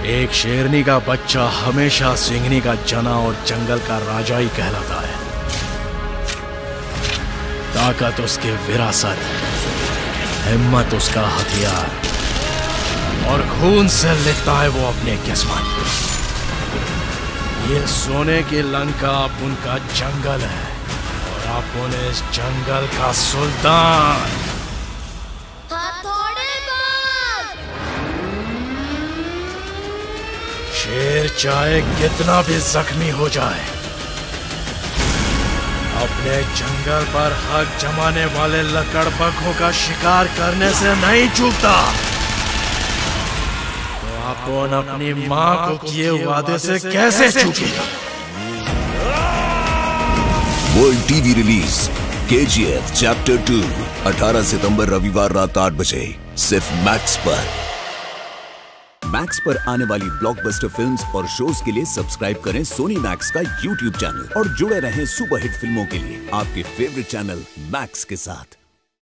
एक शेरनी का बच्चा हमेशा सिंहनी का जना और जंगल का राजा ही कहलाता है। ताकत उसकी विरासत, हिम्मत उसका हथियार, और खून से लिखता है वो अपनी किस्मत। ये सोने की लंका अपुन का जंगल है और अपुन इस जंगल का सुल्तान। शेर चाहे कितना भी जख्मी हो जाए, अपने जंगल पर हक जमाने वाले लकड़बग्घों का शिकार करने से नहीं चूकता। तो अपन अपनी मां को किए वादे से कैसे चूकेगा? World TV release KGF chapter 2 18 सितंबर रविवार रात 8 बजे सिर्फ मैक्स पर। मैक्स पर आने वाली ब्लॉकबस्टर फिल्म्स और शोज के लिए सब्सक्राइब करें सोनी मैक्स का यूट्यूब चैनल और जुड़े रहें सुपरहिट फिल्मों के लिए आपके फेवरेट चैनल मैक्स के साथ।